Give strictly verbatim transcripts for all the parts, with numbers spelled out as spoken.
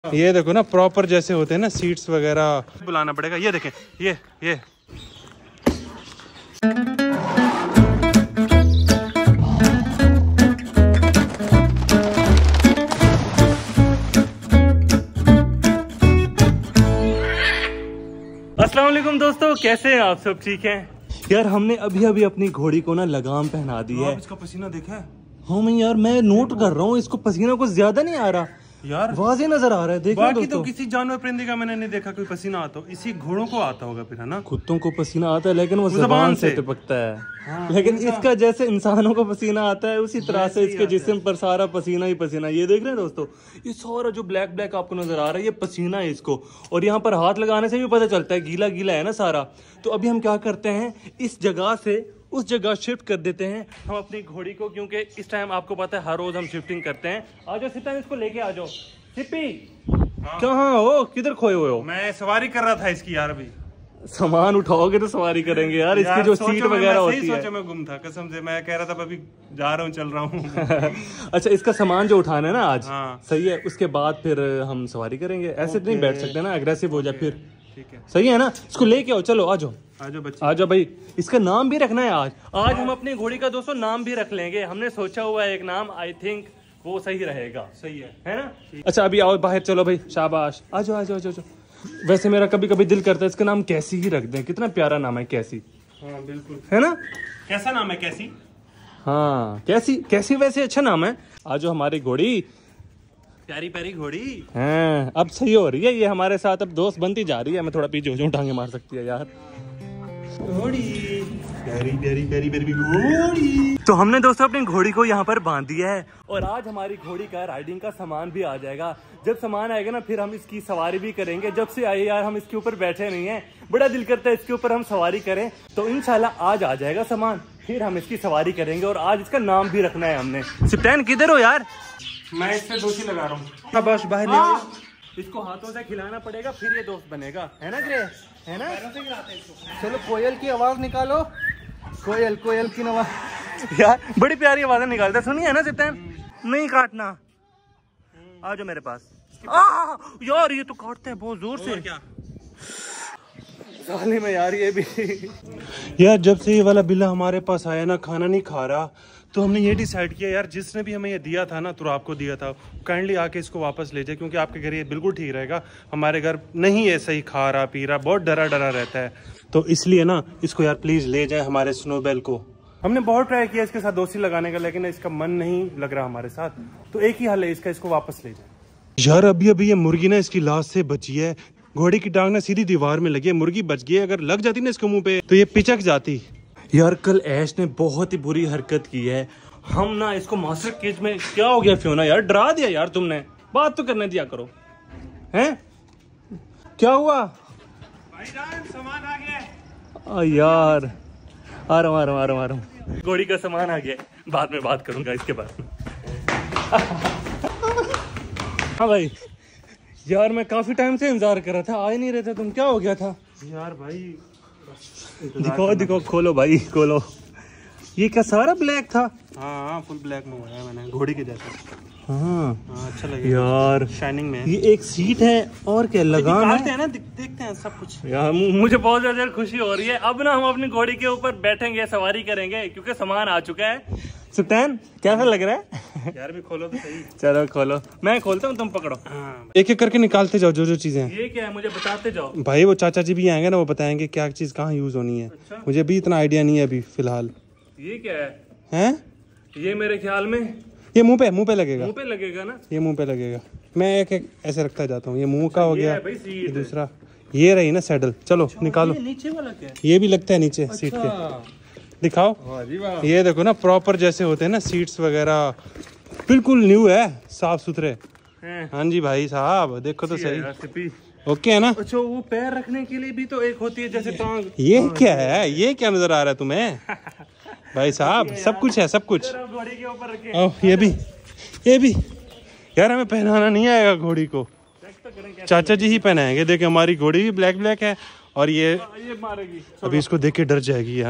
ये देखो ना, प्रॉपर जैसे होते हैं ना सीट्स वगैरह, बुलाना पड़ेगा। ये देखें, ये ये अस्सलाम वालेकुम दोस्तों, कैसे हैं आप सब? ठीक हैं यार। हमने अभी अभी अपनी घोड़ी को ना लगाम पहना दी है। इसका पसीना देखा है? हाँ मैं यार मैं नोट कर रहा हूँ, इसको पसीना कुछ ज्यादा नहीं आ रहा यार, वाज़ेह नजर आ रहा है। देखो बाकी तो किसी जानवर परिंदे का मैंने नहीं देखा कोई पसीना आता हो, इसी घोड़ों को आता होगा फिर, है ना? कुत्तों को पसीना आता है लेकिन वो ज़बान से टपकता है। हाँ, लेकिन इसका जैसे इंसानों को पसीना आता है उसी तरह से इसके जिस्म पर सारा पसीना ही पसीना। ये देख रहे हैं दोस्तों, ये सारा जो ब्लैक ब्लैक आपको नजर आ रहा है ये पसीना है इसको। और यहाँ पर हाथ लगाने से भी पता चलता है गीला गीला है ना सारा। तो अभी हम क्या करते हैं, इस जगह से उस जगह शिफ्ट कर देते हैं हम अपनी घोड़ी को, क्योंकि इस टाइम आपको पता है हर रोज हम शिफ्टिंग करते हैं। आ जाओ सिप्पी, इसको लेके आ जाओ। सिप्पी कहाँ हो, किधर खोए हुए हो? मैं सवारी कर रहा था इसकी यार। अभी सामान उठाओगे तो सवारी करेंगे यार, यार इसकी जो सीट वगैरह होती है। सोचो मैं गुम था कसम से, मैं कह रहा था अभी जा रहा हूँ, चल रहा हूँ। अच्छा, इसका सामान जो उठाना है ना आज, हाँ। सही है, उसके बाद फिर हम सवारी करेंगे। ऐसे नहीं बैठ सकते ना, अग्रेसिव हो जाए फिर। ठीक है, सही है ना? इसको लेके आओ, चलो आ जाओ आ जाओ बच्चे, आ जाओ भाई। इसका नाम भी रखना है आज। आज हम अपनी घोड़ी का दोस्तों नाम भी रख लेंगे। हमने सोचा हुआ है एक नाम, आई थिंक वो सही रहेगा। सही है, है ना? अच्छा अभी आओ बाहर, चलो भाई, शाबाश, आ जाओ आ जाओ आ जाओ। वैसे मेरा कभी कभी दिल करता है इसका नाम कैसी ही रख दें, कितना प्यारा नाम है कैसी। हाँ बिल्कुल, है ना? कैसा नाम है कैसी? हाँ कैसी, कैसी वैसे अच्छा नाम है। आ जाओ हमारी घोड़ी, प्यारी प्यारी घोड़ी। हाँ अब सही हो रही है ये हमारे साथ, अब दोस्त बनती जा रही है। मैं थोड़ा पीछे हो जाऊं, टांगे मार सकती है यार घोड़ी, प्यारी प्यारी प्यारी प्यारी घोड़ी। तो हमने दोस्तों अपनी घोड़ी को यहाँ पर बांध दिया है और आज हमारी घोड़ी का राइडिंग का सामान भी आ जाएगा। जब सामान आएगा ना फिर हम इसकी सवारी भी करेंगे। जब से आए यार हम इसके ऊपर बैठे नहीं हैं, बड़ा दिल करता है इसके ऊपर हम सवारी करें। तो इंशाल्लाह आज आ जाएगा सामान, फिर हम इसकी सवारी करेंगे और आज इसका नाम भी रखना है हमने। सिप्टैन किधर हो यार? मैं इससे दोषी लगा रहा हूँ। बस बाहर ले, इसको हाथों से खिलाना पड़ेगा फिर ये दोस्त बनेगा, है ना ग्रे? है ना? चलो कोयल की आवाज निकालो, कोयल कोयल की आवाज। यार बड़ी प्यारी आवाजें निकालते, सुनिए है ना सिप्टैन? नहीं काटना, आ जाओ मेरे पास। आ, यार ये तो काटते हैं बहुत जोर से। क्या साले में यार ये भी। यार जब से ये वाला बिल्ला हमारे पास आया ना, खाना नहीं खा रहा, तो हमने ये डिसाइड किया यार जिसने भी हमें ये दिया था ना, तो आपको दिया था, काइंडली आके इसको वापस ले जाए, क्योंकि आपके घर ये बिल्कुल ठीक रहेगा। हमारे घर नहीं है सही खा रहा पी रहा, बहुत डरा डरा रहता है। तो इसलिए ना इसको यार प्लीज ले जाए हमारे स्नोबेल को। हमने बहुत ट्राई किया इसके साथ दोस्ती लगाने का, लेकिन इसका मन नहीं लग रहा हमारे साथ। तो एक ही हल है इसका, इसको वापस ले जाए। यार अभी अभी ये मुर्गी ना इसकी लाश से बची है, घोड़ी की टांग ना सीधी दीवार में लगी है, मुर्गी बच गई है। अगर लग जाती ना इसके मुंह पे तो ये पिचक जाती। यार कल ऐश ने बहुत ही बुरी हरकत की है। हम ना इसको मास्टर केज में, क्या हो गया फ्योना यार, डरा दिया यार तुमने, बात तो करने दिया करो। हैं क्या हुआ? भाईजान सामान आ गया। आ यार आ रहा हूँ आ रहा हूँ आ रहा हूँ आ रहा हूँ। घोड़ी का सामान आ गया, बाद में बात करूंगा इसके बारे में। हाँ भाई यार मैं काफी टाइम से इंतजार कर रहा था, आ ही नहीं रहे थे तुम, क्या हो गया था? यार भाई दिखाओ दिखाओ, खोलो भाई खोलो। ये क्या सारा ब्लैक था? हाँ हाँ फुल ब्लैक में हुआ है मैंने, घोड़ी के जैसा। हाँ हाँ अच्छा लगेगा यार, शाइनिंग में। ये एक सीट है और क्या लगाम है? हैं ना, देखते हैं सब कुछ। यार मुझे बहुत ज्यादा खुशी हो रही है। अब ना हम अपनी घोड़ी के ऊपर बैठेंगे, सवारी करेंगे, क्योंकि सामान आ चुका है। सुल्तान कैसा लग रहा है? यार भी खोलो तो सही। चलो खोलो, मैं खोलता हूँ, तुम पकड़ो। हाँ। एक एक करके निकालते जाओ जो जो चीजें हैं। ये क्या है मुझे बताते जाओ भाई, वो चाचा जी भी आएंगे ना, वो बताएंगे क्या चीज कहाँ यूज होनी है। अच्छा? मुझे भी इतना आइडिया नहीं है अभी फिलहाल। ये क्या है? हैं? ये मेरे ख्याल में ये मुंह पे मुंह पे लगेगा, मुंह पे लगेगा ना? ये मुंह पे लगेगा। मैं एक एक ऐसे रखता जाता हूँ। ये मुंह का हो ये गया, है भाई सीट। ये दूसरा ये रही ना सैडल। चलो निकालो। ये नीचे वाला क्या है? ये भी लगता है नीचे सीट के, दिखाओ। ये देखो ना, प्रॉपर जैसे होते हैं ना सीट्स वगैरह, बिल्कुल न्यू है, साफ सुथरे। हाँ जी भाई साहब, देखो तो सही, ओके है ना? अच्छा वो पैर रखने के लिए भी तो एक होती है जैसे टांग। ये क्या है, ये क्या नजर आ रहा है तुम्हें भाई साहब? सब कुछ है, सब कुछ। घोड़ी के ऊपर रखे। ओह ये भी, ये भी। यार हमें पहनाना नहीं आएगा घोड़ी को, चाचा जी ही पहनाएंगे। देखिए हमारी घोड़ी भी ब्लैक ब्लैक है और ये ये मारेगी। अभी इसको देख के डर जाएगी, है ना?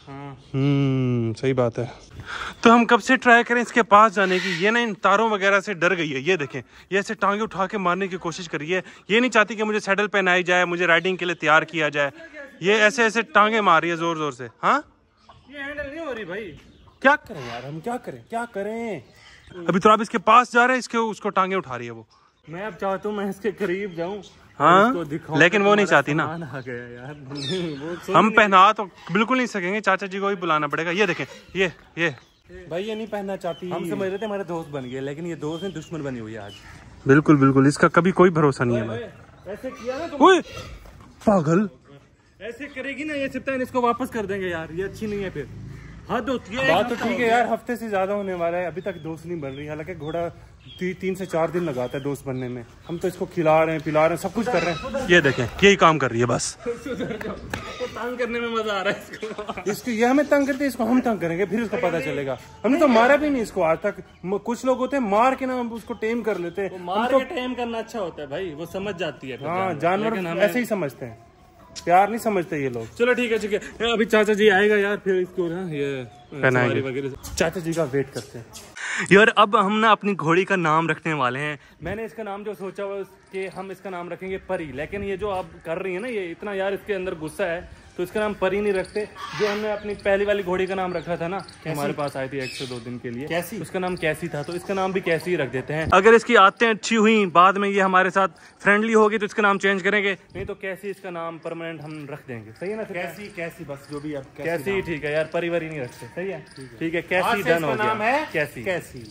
हम्म सही बात है। तो हम कब से ट्राई करें इसके पास जाने की। ये ना इन तारों वगैरह से डर गई है, ये देखें, ये ऐसे टांगे उठा के मारने की कोशिश करी है। ये नहीं चाहती कि मुझे सैडल पहनाई जाए, मुझे राइडिंग के लिए तैयार किया जाए। ये ऐसे ऐसे टांगे मार रही है जोर जोर से। हाँ ये हैंडल नहीं हो रही भाई। क्या करें यार, हम क्या करें क्या करें। अभी तो आप इसके पास जा रहे हैं, इसके उसको टांगे उठा रही है वो। मैं अब चाहता हूँ मैं इसके करीब जाऊँ, हाँ लेकिन वो नहीं चाहती ना। आ गया यार वो हम पहना तो बिल्कुल नहीं सकेंगे, चाचा जी को ही बुलाना पड़ेगा। ये देखें, ये ये भाई ये नहीं पहनना चाहती। हम समझ रहे थे हमारे दोस्त बन गए, लेकिन ये दोस्त ने दुश्मन बनी हुई है आज। बिल्कुल बिल्कुल, इसका कभी कोई भरोसा नहीं है भाई। ऐसे किया ना ओए पागल, ऐसे करेगी ना ये सिप्तान, इसको वापस कर देंगे यार, ये अच्छी नहीं है। फिर हद होती है। बात तो ठीक है यार, हफ्ते से ज्यादा होने वाला है, अभी तक दोस्त नहीं बन रही। हालांकि घोड़ा ती, तीन से चार दिन लगाता है दोस्त बनने में। हम तो इसको खिला रहे हैं, पिला रहे हैं, सब कुछ कर रहे हैं। ये देखें, यही काम कर रही है बस। तो तंग करने में मजा आ रहा है इसको। इसको ये हमें तंग करते, इसको हम तंग करेंगे, फिर उसको पता चलेगा। हमने तो मारा भी नहीं इसको आज तक। कुछ लोग होते हैं मार के ना उसको टेम कर लेते हैं। मार के टेम करना अच्छा होता है भाई, वो समझ जाती है। हाँ जानवर ऐसे ही समझते हैं, प्यार नहीं समझते ये लोग। चलो ठीक है ठीक है, अभी चाचा जी आएगा यार, फिर इसको ना ये पहनाएंगे वगैरह। चाचा जी का वेट करते हैं यार। अब हम ना अपनी घोड़ी का नाम रखने वाले हैं। मैंने इसका नाम जो सोचा हुआ कि हम इसका नाम रखेंगे परी, लेकिन ये जो आप कर रही है ना, ये इतना यार इसके अंदर गुस्सा है, तो इसका नाम परी नहीं रखते। जो हमने अपनी पहली वाली घोड़ी का नाम रखा था ना, हमारे पास आई थी एक से दो दिन के लिए, कैसी, उसका नाम कैसी था, तो इसका नाम भी कैसी ही रख देते हैं। अगर इसकी आदतें अच्छी हुई, बाद में ये हमारे साथ फ्रेंडली होगी, तो इसका नाम चेंज करेंगे, नहीं तो कैसी इसका नाम परमानेंट हम रख देंगे। सही है ना? कैसी कैसी बस जो भी आप कैसी ठीक है यार, परिवारी नहीं रखते। सही है ठीक है, कैसी डन हो गया। है कैसी कैसी।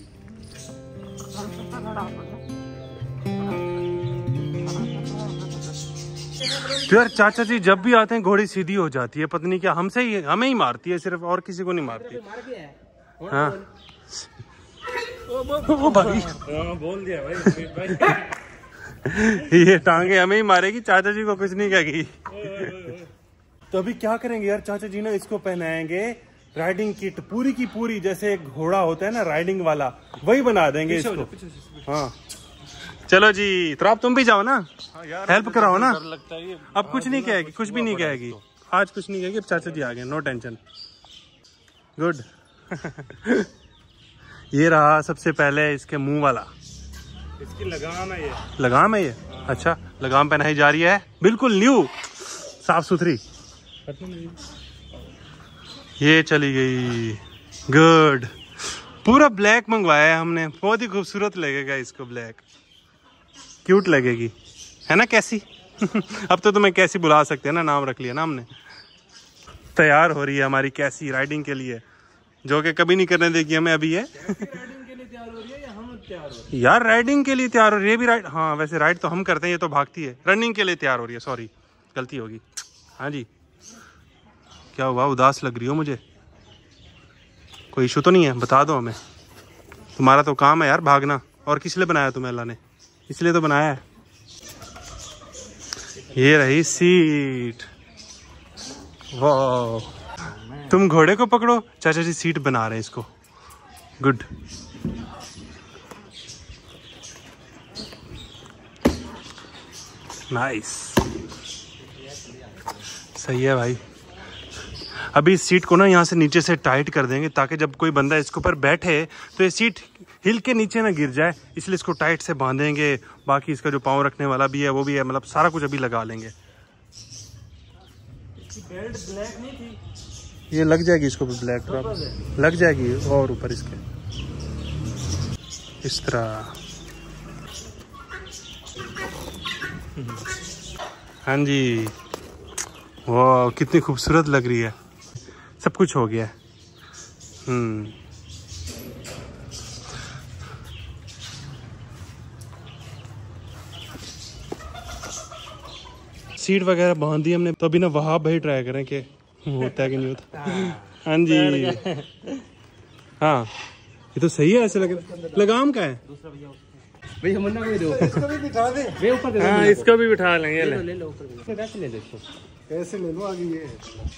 तो यार चाचा जी जब भी आते हैं घोड़ी सीधी हो जाती है, पता नहीं क्या, हमसे ही हमें ही मारती है सिर्फ, और किसी को नहीं मारती। हाँ वो भाई बोल दिया भाई। ये टांगे हमें ही मारेगी, चाचा जी को कुछ नहीं कहेगी। तो अभी क्या करेंगे यार, चाचा जी ना इसको पहनाएंगे राइडिंग किट पूरी की पूरी, जैसे एक घोड़ा होता है ना राइडिंग वाला, वही बना देंगे इसको। हाँ चलो जी, तो आप तुम भी जाओ ना, हेल्प कराओ ना। लगता है अब कुछ नहीं कहेगी, कुछ भी नहीं कहेगी आज, कुछ नहीं कहेगी। अब चाचा जी आ गए, नो टेंशन, गुड। ये रहा सबसे पहले इसके मुंह वाला, इसकी लगाम है ये। लगाम है ये? अच्छा, लगाम पहनाई जा रही है, बिल्कुल न्यू साफ सुथरी। ये चली गई, गुड। पूरा ब्लैक मंगवाया है हमने, बहुत ही खूबसूरत लगेगा इसको, ब्लैक क्यूट लगेगी, है ना कैसी? अब तो तुम्हें कैसी बुला सकते हैं ना, नाम रख लिया ना हमने। तैयार हो रही है हमारी कैसी राइडिंग के लिए, जो कि कभी नहीं करने देगी हमें। अभी है राइडिंग के लिए तैयार हो रही है या हम तैयार हो रहे हैं? यार राइडिंग के लिए तैयार हो रही है, भी राइड, हाँ वैसे राइड तो हम करते हैं, ये तो भागती है। रनिंग के लिए तैयार हो रही है, सॉरी गलती होगी। हाँ जी, क्या हुआ, उदास लग रही हो मुझे? कोई इशू तो नहीं है? बता दो हमें, तुम्हारा तो काम है यार भागना। और किस लिए बनाया तुम्हें अल्लाह ने? इसलिए तो बनाया है। ये रही सीट, वाह। तुम घोड़े को पकड़ो, चाचा जी सीट बना रहे हैं इसको, गुड। नाइस, सही है भाई। अभी इस सीट को ना यहाँ से नीचे से टाइट कर देंगे, ताकि जब कोई बंदा इसके ऊपर बैठे तो ये सीट हिल के नीचे ना गिर जाए, इसलिए इसको टाइट से बांधेंगे। बाकी इसका जो पाँव रखने वाला भी है वो भी है, मतलब सारा कुछ अभी लगा लेंगे। बेल्ट ब्लैक नहीं थी, ये लग जाएगी इसको भी, ब्लैक ड्रॉप लग जाएगी, और ऊपर इसके इस तरह। हाँ जी, वाह कितनी खूबसूरत लग रही है, सब कुछ हो गया। हम्म सीट वगैरह बांध दी हमने, तो अभी ना वहां भाई ट्राई करें कि होता है कि नहीं होता। हाँ जी, हाँ ये तो सही है, ऐसे लग रहा। लगाम का है भैया, मुन्ना को दो, इसको भी बिठा दे, वे ऊपर दे। हाँ इसको भी बिठा लेंगे, ले ले लो ऊपर, कैसे ले देखो, कैसे ले लो आगे। ये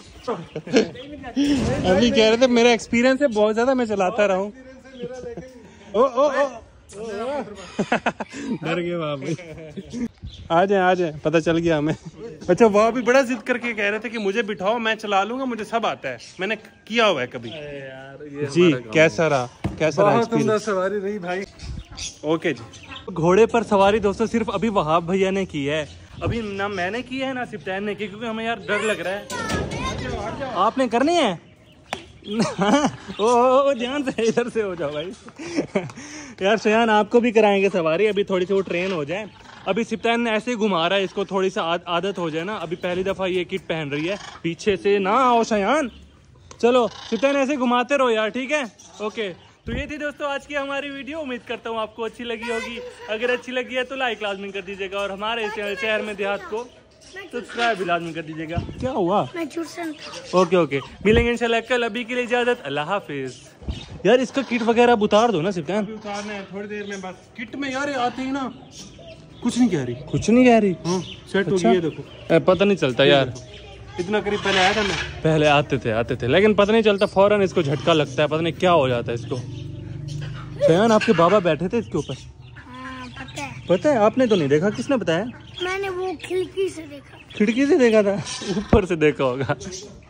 अभी कह रहे थे मेरा एक्सपीरियंस है बहुत ज्यादा, मैं चलाता रहा हूँ। ओ ओ ओ डर गए वहां भाई। आ जाए आ जाए, पता चल गया हमें। अच्छा वो भी बड़ा जिद करके कह रहे थे कि मुझे बिठाओ, मैं चला लूंगा, मुझे सब आता है, मैंने किया हुआ है कभी। यार ये जी कैसा रहा, कैसा रहा एक्सपीरियंस? सवारी रही भाई। ओके जी। घोड़े पर सवारी दोस्तों सिर्फ अभी वहाब भैया ने की है, अभी ना मैंने की है ना सिप्तैन ने की, क्योंकि हमें यार डर लग रहा है। आपने करनी है? ओ, ओ ध्यान से, इधर से हो जाओ भाई। यार शयान आपको भी कराएंगे सवारी, अभी थोड़ी सी वो ट्रेन हो जाए। अभी सिप्तैन ने ऐसे ही घुमा रहा है, इसको थोड़ी सी आदत हो जाए ना। अभी पहली दफा ये किट पहन रही है, पीछे से ना आओ शयान। चलो सिप्तैन ऐसे घुमाते रहो यार, ठीक है? ओके, तो ये थी दोस्तों आज की हमारी वीडियो। उम्मीद करता हूँ आपको अच्छी लगी होगी। अगर अच्छी लगी है तो लाइक लाजमी कर दीजिएगा, और हमारे शहर में देहात को सब्सक्राइब भी लाजमी कर दीजिएगा। क्या हुआ? ओके ओके, मिलेंगे इंशाल्लाह कल। अभी के लिए इजाजत, अल्लाह हाफिज। यार इसका किट वगैरह अब उतार दो ना सिप्तैन। उतारना है थोड़ी देर में बस। किट में यार आते ही ना कुछ नहीं कह रही, कुछ नहीं कह रही। हाँ सेट हो गई है, देखो ए, पता नहीं चलता यार, इतना करीब पहले आया था मैं। पहले आते थे आते थे लेकिन पता नहीं चलता, फौरन इसको झटका लगता है, पता नहीं क्या हो जाता है इसको। शयान आपके बाबा बैठे थे इसके ऊपर? हाँ, पता है। पता है? आपने तो नहीं देखा, किसने बताया? मैंने वो खिड़की से देखा। खिड़की से देखा था? ऊपर से देखा होगा।